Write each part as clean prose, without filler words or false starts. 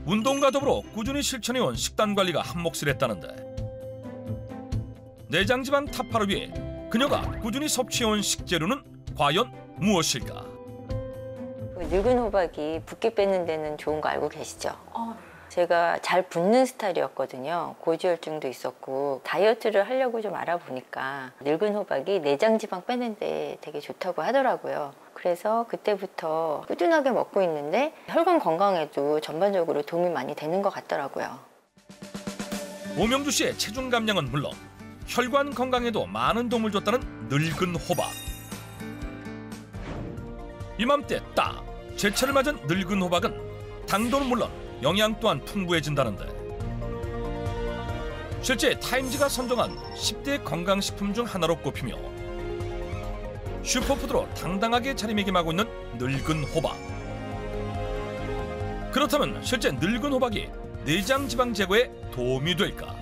운동과 더불어 꾸준히 실천해온 식단 관리가 한몫을 했다는데 내장지방 타파를 위해 그녀가 꾸준히 섭취해온 식재료는 과연 무엇일까? 늙은 호박이 붓기 빼는 데는 좋은 거 알고 계시죠? 제가 잘 붓는 스타일이었거든요. 고지혈증도 있었고 다이어트를 하려고 좀 알아보니까 늙은 호박이 내장지방 빼는 데 되게 좋다고 하더라고요. 그래서 그때부터 꾸준하게 먹고 있는데 혈관 건강에도 전반적으로 도움이 많이 되는 것 같더라고요. 오명주 씨의 체중 감량은 물론 혈관 건강에도 많은 도움을 줬다는 늙은 호박. 이맘때 딱 제철을 맞은 늙은 호박은 당도는 물론 영양 또한 풍부해진다는데 실제 타임지가 선정한 10대 건강식품 중 하나로 꼽히며 슈퍼푸드로 당당하게 자리매김하고 있는 늙은 호박. 그렇다면 실제 늙은 호박이 내장 지방 제거에 도움이 될까?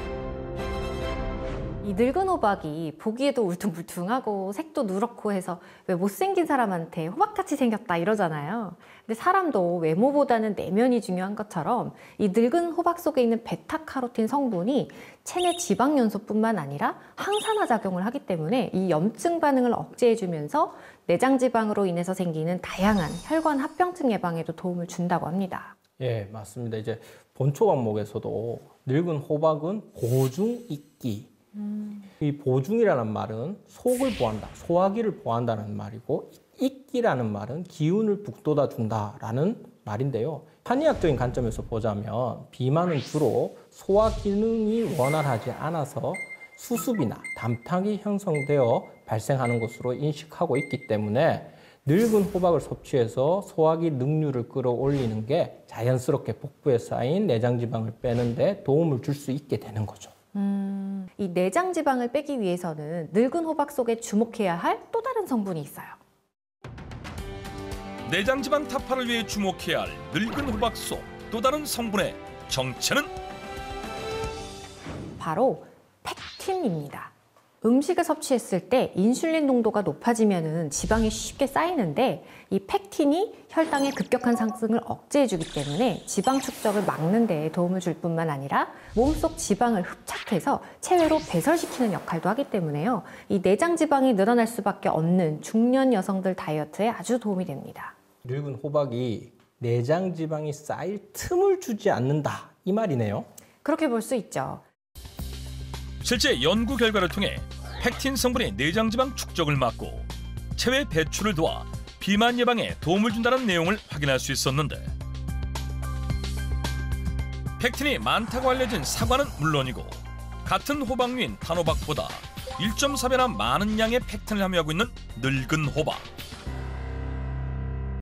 이 늙은 호박이 보기에도 울퉁불퉁하고 색도 누렇고 해서 왜 못생긴 사람한테 호박같이 생겼다 이러잖아요. 근데 사람도 외모보다는 내면이 중요한 것처럼 이 늙은 호박 속에 있는 베타카로틴 성분이 체내 지방 연소뿐만 아니라 항산화 작용을 하기 때문에 이 염증 반응을 억제해주면서 내장 지방으로 인해서 생기는 다양한 혈관 합병증 예방에도 도움을 준다고 합니다. 예, 맞습니다. 이제 본초 과목에서도 늙은 호박은 보중익기. 이 보중이라는 말은 속을 보한다, 소화기를 보한다는 말이고 익기라는 말은 기운을 북돋아 준다라는 말인데요. 한의학적인 관점에서 보자면 비만은 주로 소화 기능이 원활하지 않아서 수습이나 담탁이 형성되어 발생하는 것으로 인식하고 있기 때문에 늙은 호박을 섭취해서 소화기 능률을 끌어올리는 게 자연스럽게 복부에 쌓인 내장지방을 빼는 데 도움을 줄 수 있게 되는 거죠. 이 내장 지방을 빼기 위해서는 늙은 호박 속에 주목해야 할 또 다른 성분이 있어요. 내장 지방 타파를 위해 주목해야 할 늙은 호박 속 또 다른 성분의 정체는 바로 펙틴입니다. 음식을 섭취했을 때 인슐린 농도가 높아지면 지방이 쉽게 쌓이는데 이 펙틴이 혈당의 급격한 상승을 억제해주기 때문에 지방 축적을 막는 데 도움을 줄 뿐만 아니라 몸속 지방을 흡착해서 체외로 배설시키는 역할도 하기 때문에요. 이 내장 지방이 늘어날 수밖에 없는 중년 여성들 다이어트에 아주 도움이 됩니다. 늙은 호박이 내장 지방이 쌓일 틈을 주지 않는다 이 말이네요. 그렇게 볼 수 있죠. 실제 연구 결과를 통해 펙틴 성분이 내장 지방 축적을 막고 체외 배출을 도와 비만 예방에 도움을 준다는 내용을 확인할 수 있었는데 펙틴이 많다고 알려진 사과는 물론이고 같은 호박류인 단호박보다 1.4배나 많은 양의 펙틴을 함유하고 있는 늙은 호박.